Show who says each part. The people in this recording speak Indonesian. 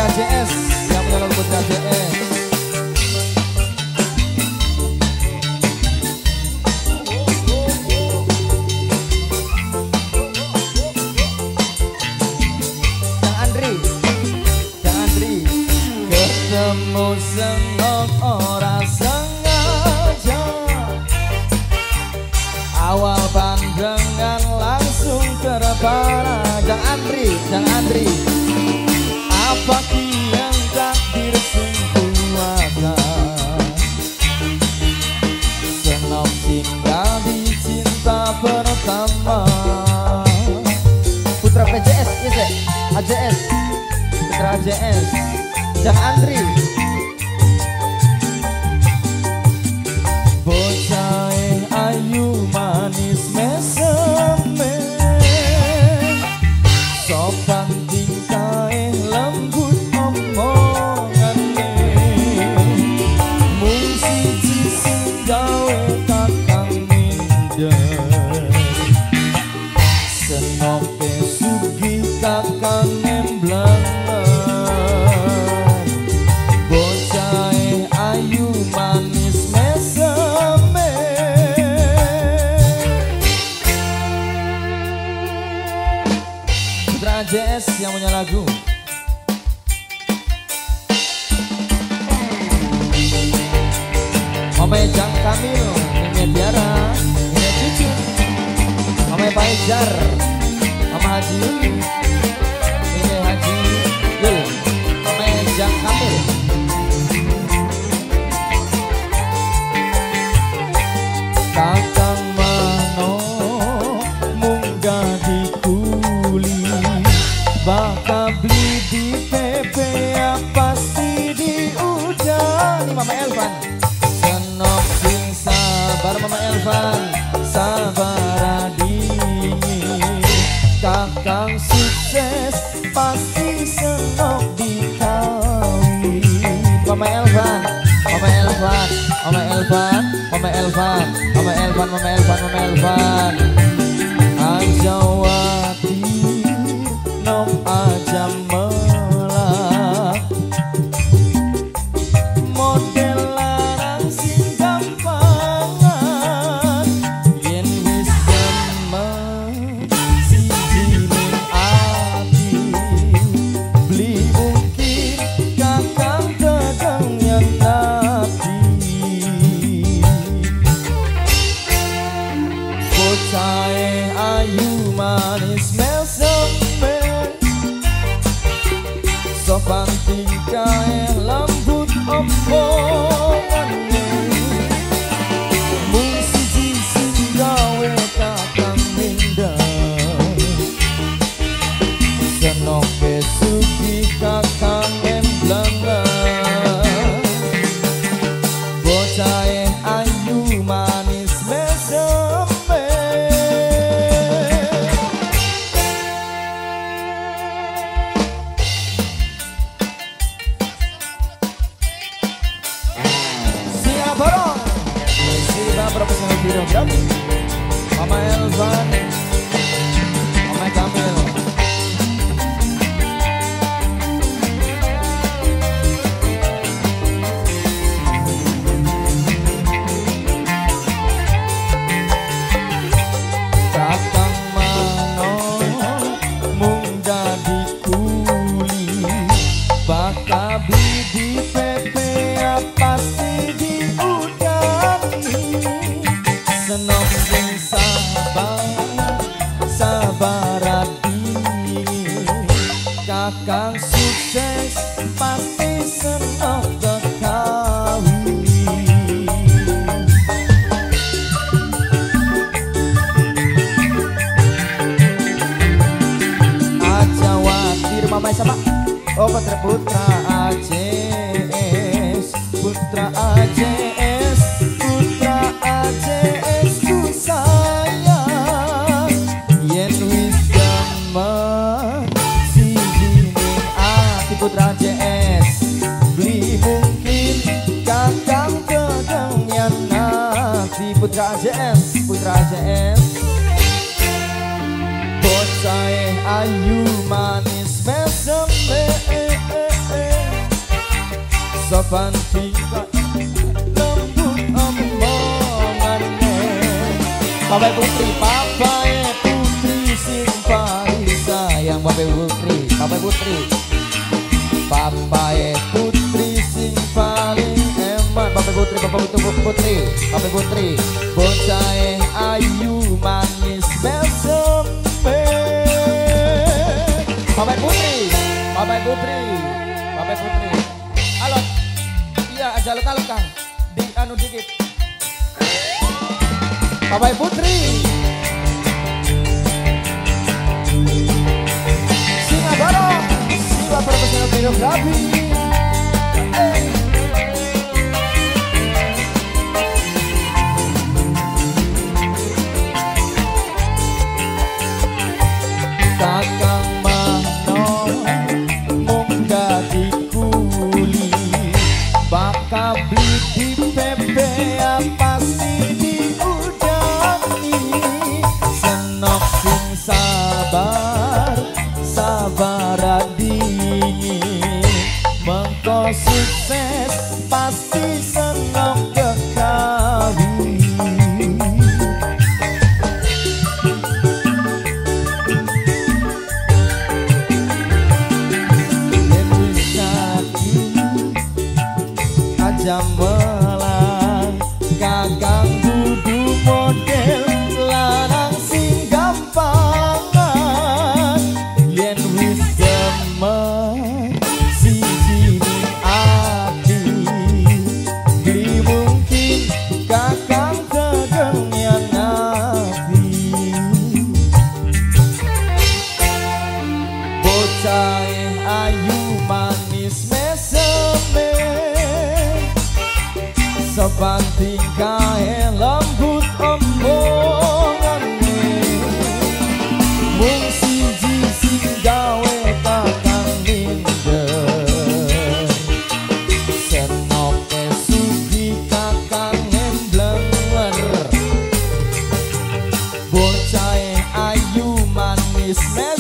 Speaker 1: Putra JS yang menolong Putra JS. Ketemu senok ora sengaja, awal pandangan langsung terpana. Jang Andri, apa yang takdir sungguh kuasa, senok tinggal di cinta pertama. Putra PJS, yes, AJS, Putra AJS. Jang Andri, bocah ayu manis meseme, sopan tingkah lembut omongane, mung siji sing gawe kakang minder, senoke sugih kakang nemblang. Ayu manis meseme, Putra JS yang punya lagu. Mama Jang Kamil, ini Tiara, ini Cucu, Mama Paijar, Mama Haji Yuli, ini Haji Yul, Mama Jang Kamil. Kakang mano munggah di kuli, bakal beli di PP pasti diudani. Mama Elvan, senok sing sabar Mama Elvan, sabar adini. Kakang sukses pasti senok dikawin. Mama Elvan, Mama Elvan, Mama Elvan, Mama Elvan, Mama Elvan, Mama Elvan, Mama Elvan. Ajawati nom aja melak, model larang sing gampangan, yen wis demen siji ning ati, beli mungkin kakang tegang nyenati. Bocah ayu manis meseme, sopan tingkah lembut omongane, mung siji sing gawe kakang minder, senoke sugih kakang emblangan. Bocah ayu manis meseme. Profesional videografi Mama Elvan, Mama Kamil. Kakang mano munggah di kuli, bakal beli di PP pasti diudani. Senok sing sabar, sabar adini. Kakang sukses pasti senok kekawin. Aja watir Mama sama. Oh Putra AJS, Putra AJS, Putra AJS ku sayang, yen wis demen siji ning ati. Putra AJS, beli mungkin kakang tegang nyenati. Putra AJS, Putra AJS. Bocah ayu manis meseme, sopan tingkah lembut omongane. Papai putri sing paling sayang. Papai putri sing paling eman. Papai putri bocahe ayu manis mesem. Papai putri alot iya aja alot Kang di anu dikit. Papai putri Singapura profesional videografi. Kakang Mahno mung dadi kuli, bakal beli di PP pasti diudani. Senok sing sabar dingin, mengko sukses pasti senok kekawin. Jamelan kakang kudu model lanang sing gampangan. Yen wis demen siji ati beli mungkin kakang kegenyan ati. Bocah ayu manis meseme, sopan tingkahe lembut omongane. Mung siji sing gawe kakang minder, senoke sugi kakang emblenger. Bocahe ayu manis